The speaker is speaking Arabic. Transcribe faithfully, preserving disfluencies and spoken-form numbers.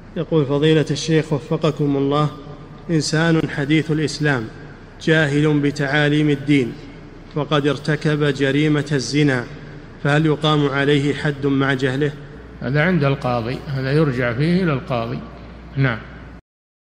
يقول فضيلة الشيخ وفقكم الله، إنسان حديث الإسلام جاهل بتعاليم الدين وقد ارتكب جريمة الزنا، فهل يقام عليه حد مع جهله؟ هذا عند القاضي، هذا يرجع فيه إلى القاضي. نعم.